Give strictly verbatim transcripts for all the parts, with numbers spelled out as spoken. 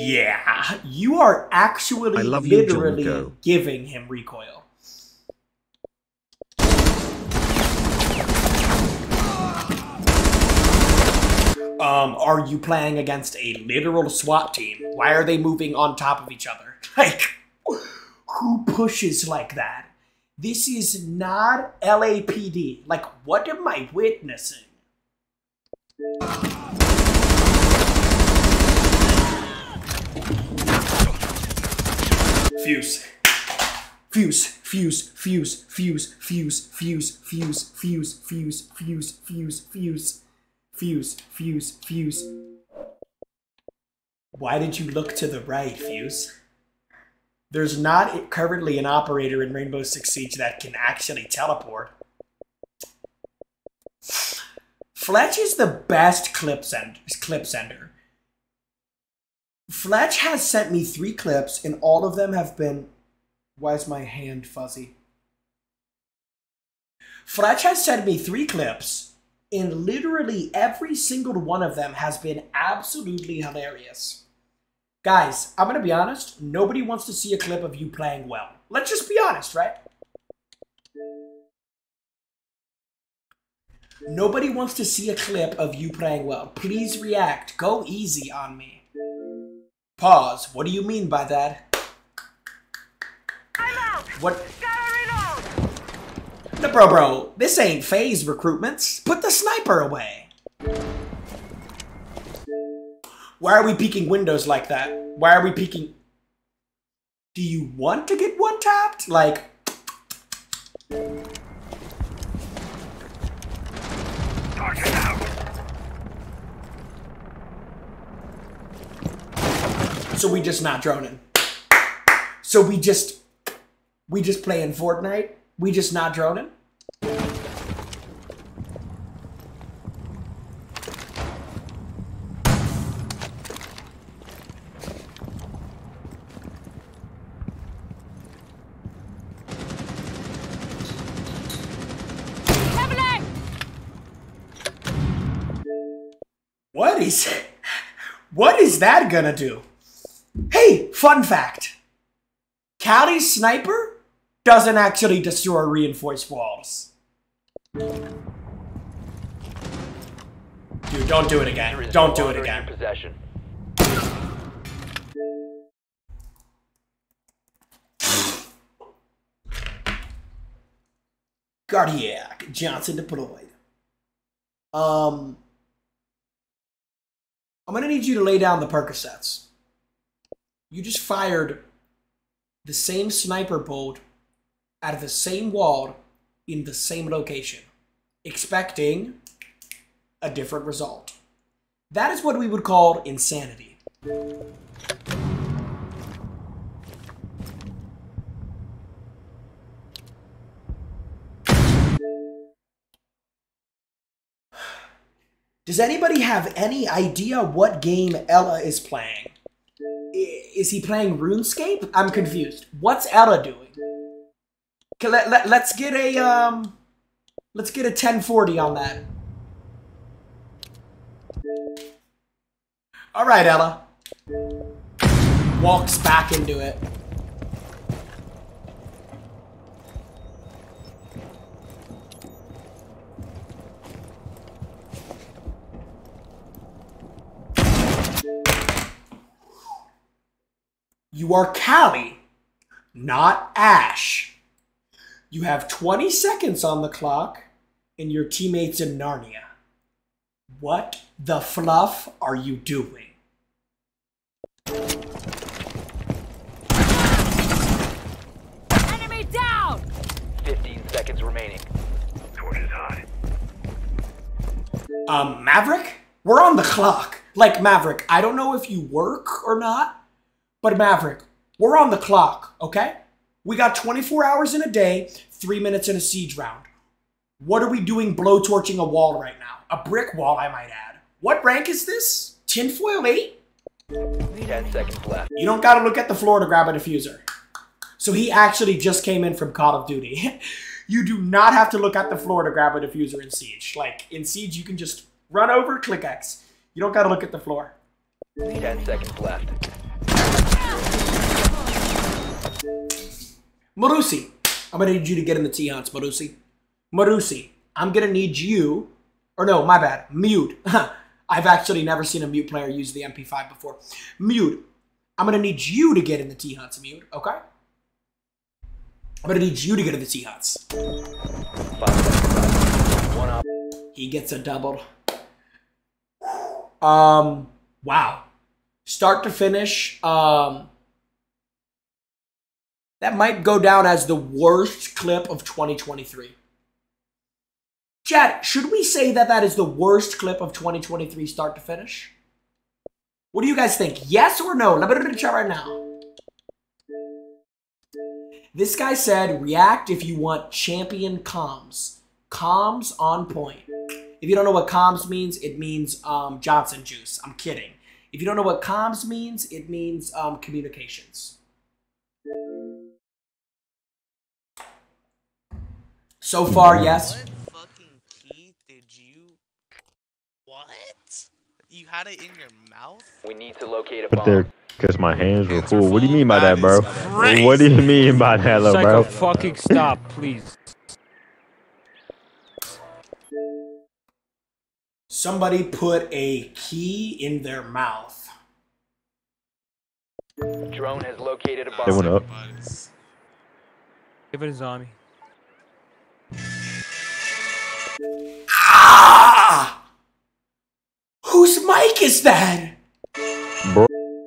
Yeah, you are actually I love you, literally Junko. giving him recoil. Um, are you playing against a literal SWAT team? Why are they moving on top of each other? Like, who pushes like that? This is not L A P D. Like, what am I witnessing? Fuse. Fuse, fuse, fuse, fuse, fuse, fuse, fuse, fuse, fuse, fuse, fuse, fuse, fuse, fuse, fuse. Why did you look to the right, Fuse? There's not currently an operator in Rainbow Six Siege that can actually teleport. Fletch is the best clip, send clip sender. Fletch has sent me three clips, and all of them have been... Why is my hand fuzzy? Fletch has sent me three clips, and literally every single one of them has been absolutely hilarious. Guys, I'm going to be honest. Nobody wants to see a clip of you playing well. Let's just be honest, right? Nobody wants to see a clip of you playing well. Please react. Go easy on me. Pause. What do you mean by that? I'm out. What? Gotta reload. No, bro, bro. This ain't phase recruitments. Put the sniper away. Why are we peeking windows like that? Why are we peeking? Do you want to get one tapped? Like... So we just not droning. So we just... We just playing Fortnite? We just not droning? What is... What is that gonna do? Hey, fun fact. Callie's sniper doesn't actually destroy reinforced walls. Dude, don't do it again. Don't do it again. Possession. Cardiac. Johnson deployed. Um... I'm gonna need you to lay down the Percocets. You just fired the same sniper bolt out of the same wall in the same location, expecting a different result. That is what we would call insanity. Does anybody have any idea what game Ella is playing? Is he playing RuneScape? I'm confused. What's Ella doing? Okay, let, let, let's get a um, let's get a ten forty on that. All right, Ella. Walks back into it. You are Callie, not Ash. You have twenty seconds on the clock, and your teammate's in Narnia. What the fluff are you doing? Enemy down. fifteen seconds remaining. Torch is high. Um, Maverick? We're on the clock. Like, Maverick, I don't know if you work or not, but Maverick, we're on the clock, okay? We got twenty-four hours in a day, three minutes in a siege round. What are we doing blowtorching a wall right now? A brick wall, I might add. What rank is this? Tinfoil eight? ten seconds left. You don't gotta look at the floor to grab a diffuser. So he actually just came in from Call of Duty. You do not have to look at the floor to grab a diffuser in Siege. Like, in Siege, you can just run over, click X. You don't gotta look at the floor. ten seconds left. Marusi, I'm gonna need you to get in the T-Hunts, Marusi. Marusi, I'm gonna need you, or no, my bad, Mute. I've actually never seen a Mute player use the M P five before. Mute, I'm gonna need you to get in the T-Hunts, Mute, okay? I'm gonna need you to get in the T-Hunts. One op. He gets a double. Um, wow. Start to finish, um, that might go down as the worst clip of twenty twenty-three. Chat, should we say that that is the worst clip of twenty twenty-three start to finish? What do you guys think? Yes or no? Let me know in the chat right now. This guy said, react if you want champion comms. Comms on point. If you don't know what comms means, it means um, Johnson juice. I'm kidding. If you don't know what comms means, it means um, communications. So far, yes. What fucking key did you... What? You had it in your mouth? We need to locate a But bomb. there, because my hands were Hands were full. What do you full? mean by That that, bro? is crazy. What do you mean by that, little Psycho, bro? fucking stop, please. Somebody put a key in their mouth. Drone has located a They bomb. went up. Everybody's- Give it a zombie. Ah! Whose mic is that? Bro.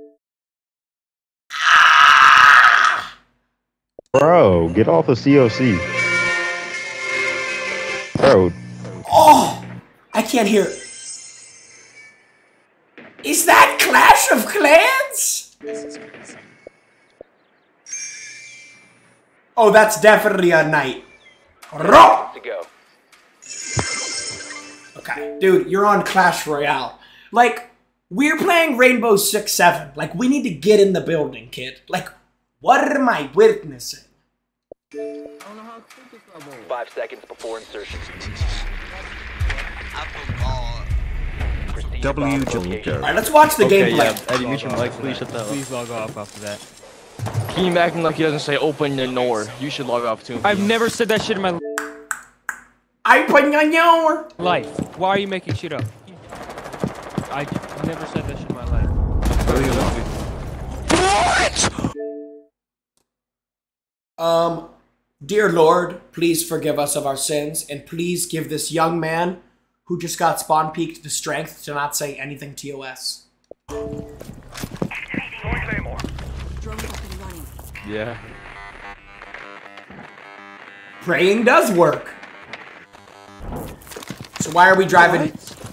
Bro, get off of C O C. Bro, Oh! I can't hear. Is that Clash of Clans? This is crazy. Oh, that's definitely a knight. Ro- To go. Okay, dude, you're on Clash Royale. Like, we're playing Rainbow Six Seven. Like, we need to get in the building, kid. Like, what am I witnessing? Five seconds before insertion. Apple ball. Proceed to W bomb Jungle. location. All right, let's watch the Okay, gameplay. yeah. Eddie, mute your mic, please shut that up. Please log off after that. Keem acting like he doesn't say open the door. You should log off too. I've never said that shit in my I put on your. life. Why are you making shit up? I never said that shit in my life. Um, dear Lord, please forgive us of our sins, and please give this young man who just got spawn peeked the strength to not say anything T O S. Yeah. Praying does work. So why are we driving?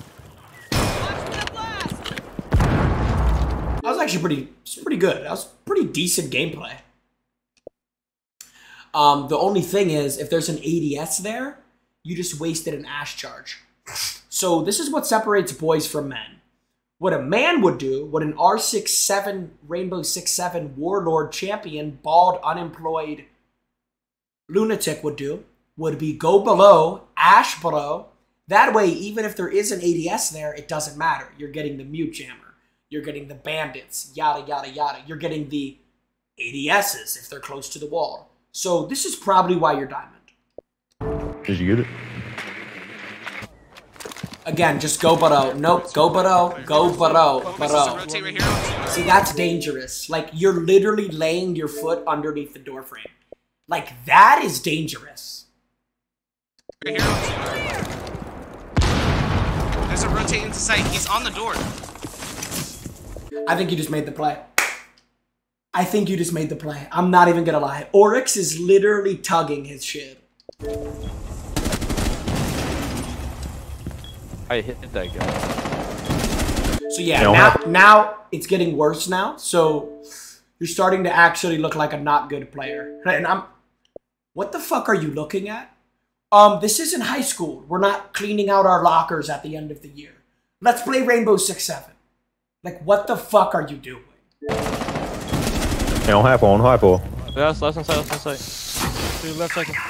That was actually pretty, it's pretty good. That was pretty decent gameplay. Um, the only thing is, if there's an A D S there, you just wasted an Ash charge. So this is what separates boys from men. What a man would do, what an R six seven, Rainbow Six seven Warlord champion, bald, unemployed lunatic would do, would be go below, Ash below. That way, even if there is an A D S there, it doesn't matter. You're getting the mute jammer. You're getting the bandits, yada, yada, yada. You're getting the A D Ss if they're close to the wall. So this is probably why you're diamond. did you get it? Again, just go below. Nope, go below, go below, Focus is to below. rotate right here. See, that's dangerous. Like, you're literally laying your foot underneath the door frame. Like, that is dangerous. Right here. There's a rotate into sight. He's on the door. I think you just made the play. I think you just made the play. I'm not even gonna lie. Oryx is literally tugging his shit. I hit that guy. So yeah, Don't now have- now it's getting worse now. So you're starting to actually look like a not good player. And I'm, what the fuck are you looking at? Um, this isn't high school. We're not cleaning out our lockers at the end of the year. Let's play Rainbow Six Seven. Like, what the fuck are you doing? Hey, on high four, on high four. That's left inside, left inside. To the left second.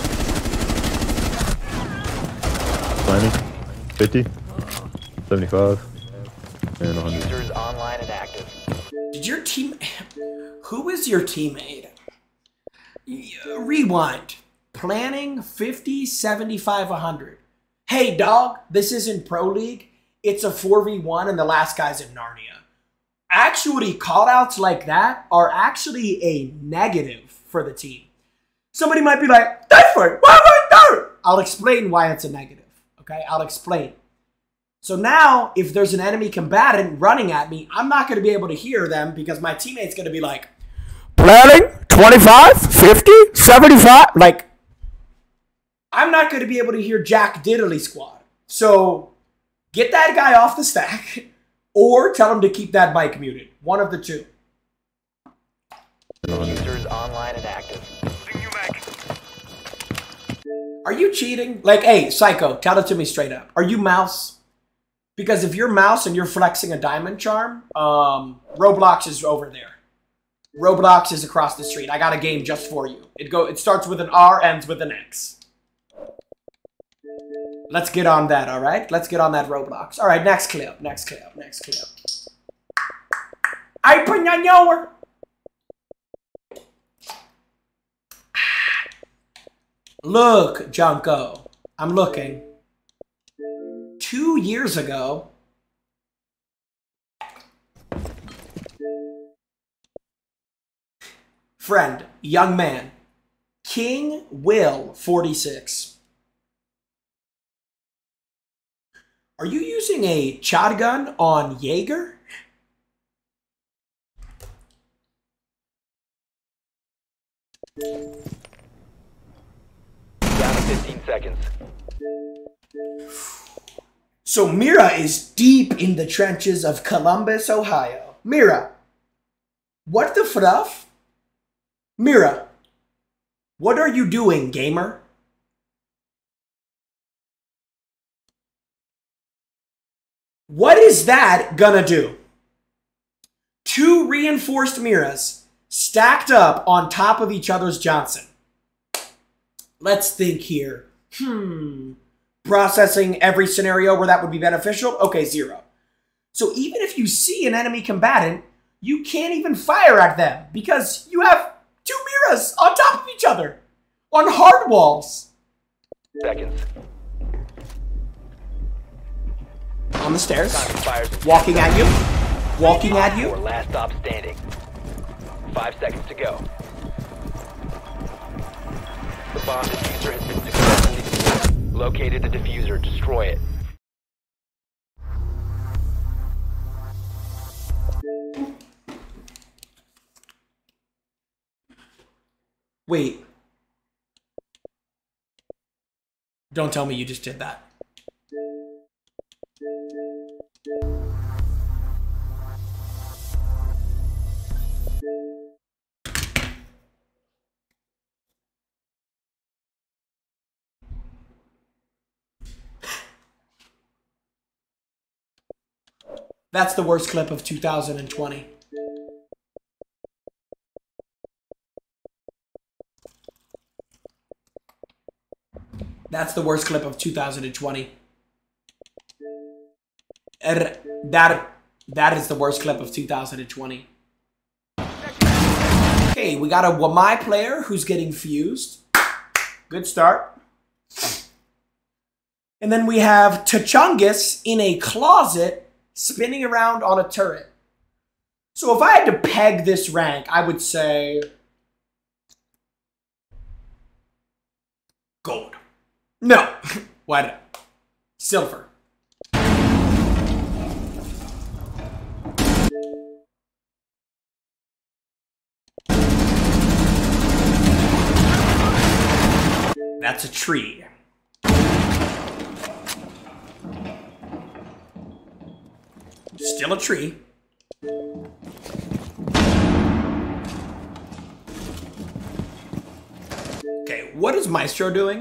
twenty, fifty, seventy-five, and one hundred. User is online and active. Did your team? Who is your teammate? Rewind. Planning fifty, seventy-five, one hundred. Hey, dog, this isn't Pro League. It's a four v one and the last guy's in Narnia. Actually, callouts like that are actually a negative for the team. Somebody might be like, Difford, why would I? I'll explain why it's a negative. Okay, I'll explain. So now, if there's an enemy combatant running at me, I'm not going to be able to hear them because my teammate's going to be like, planning twenty-five, fifty, seventy-five. Like, I'm not going to be able to hear Jack Diddley Squad. So get that guy off the stack or tell him to keep that mic muted. One of the two. User is online and active. Are you cheating? Like, hey, Psycho, tell it to me straight up. Are you mouse? Because if you're mouse and you're flexing a diamond charm, um, Roblox is over there. Roblox is across the street. I got a game just for you. It go. It starts with an R, ends with an X. Let's get on that, all right? Let's get on that Roblox. All right, next clip, next clip, next clip. I put on your. Look, Junko, I'm looking. Two years ago, friend, young man, King Will forty-six. Are you using a shotgun on Jaeger? Down to fifteen seconds. So Mira is deep in the trenches of Columbus, Ohio. Mira, what the fruff? Mira, what are you doing, gamer? What is that gonna do? Two reinforced Miras stacked up on top of each other's Johnson. Let's think here. Hmm. Processing every scenario where that would be beneficial? Okay, zero. So even if you see an enemy combatant, you can't even fire at them because you have two Miras on top of each other on hard walls. Seconds. On the stairs. Time expires in Walking ten at you. seconds. Walking at you. Or last stop standing. Five seconds to go. The bomb diffuser has been successfully deployed. Located the diffuser. Destroy it. Wait. Don't tell me you just did that. That's the worst clip of two thousand twenty. That's the worst clip of two thousand twenty. Er, that, that is the worst clip of two thousand twenty. Okay, we got a Wamai player who's getting fused. Good start. And then we have Tachungus in a closet spinning around on a turret. So if I had to peg this rank, I would say gold. No. What? Silver. That's a tree. Still a tree. Okay, what is Maestro doing?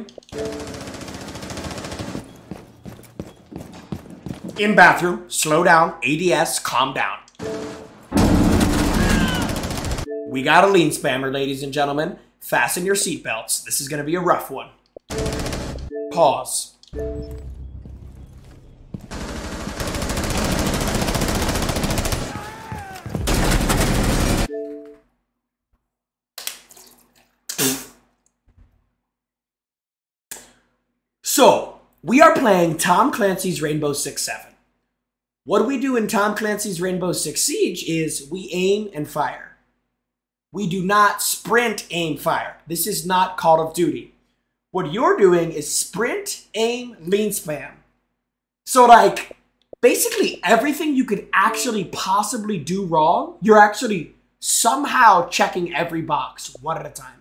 In bathroom, slow down, A D S, calm down. We got a lean spammer, ladies and gentlemen. Fasten your seatbelts. This is going to be a rough one. Pause. We are playing Tom Clancy's Rainbow Six Seven. What we do in Tom Clancy's Rainbow Six Siege is we aim and fire. We do not sprint, aim, fire. This is not Call of Duty. What you're doing is sprint, aim, lean spam. So like, basically everything you could actually possibly do wrong, you're actually somehow checking every box one at a time.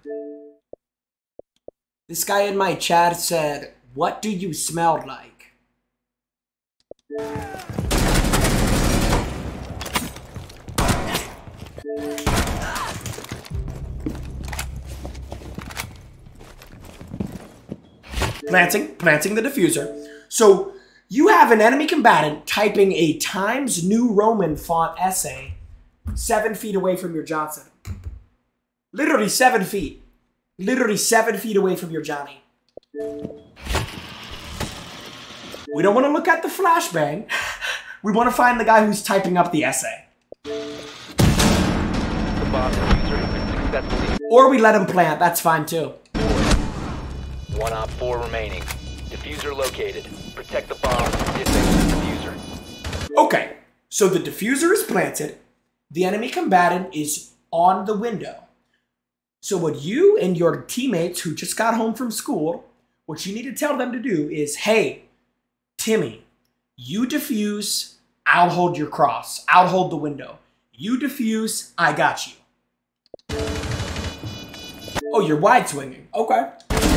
This guy in my chat said, "What do you smell like?" Planting, planting the diffuser. So you have an enemy combatant typing a Times New Roman font essay seven feet away from your Johnson. Literally seven feet. Literally seven feet away from your Johnny. We don't want to look at the flashbang. We want to find the guy who's typing up the essay. The bomb diffuser has been successfully. Or we let him plant. That's fine too. One op four remaining. Diffuser located. Protect the bomb. Disable the diffuser. Okay, so the diffuser is planted. The enemy combatant is on the window. So what you and your teammates who just got home from school, what you need to tell them to do is, hey, Timmy, you defuse, I'll hold your cross. I'll hold the window. You defuse, I got you. Oh, you're wide swinging. Okay.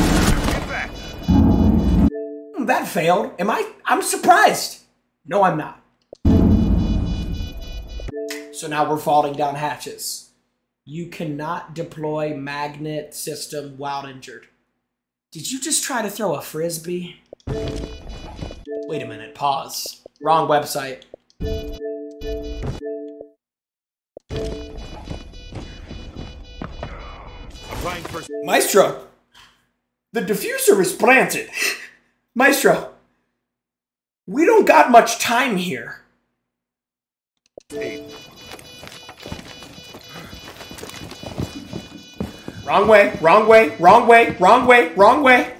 That failed. Am I? I'm surprised. No, I'm not. So now we're falling down hatches. You cannot deploy magnet system while injured. Did you just try to throw a frisbee? Wait a minute, pause. Wrong website. Maestro, the diffuser is planted. Maestro, we don't got much time here. Wrong way, wrong way, wrong way, wrong way, wrong way.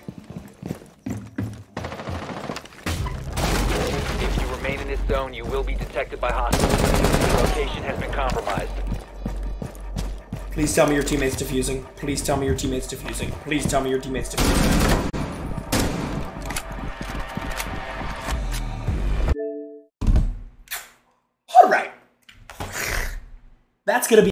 If you remain in this zone, you will be detected by hostiles. Your location has been compromised. Please tell me your teammate's defusing. Please tell me your teammate's defusing. Please tell me your teammate's defusing. All right. That's gonna be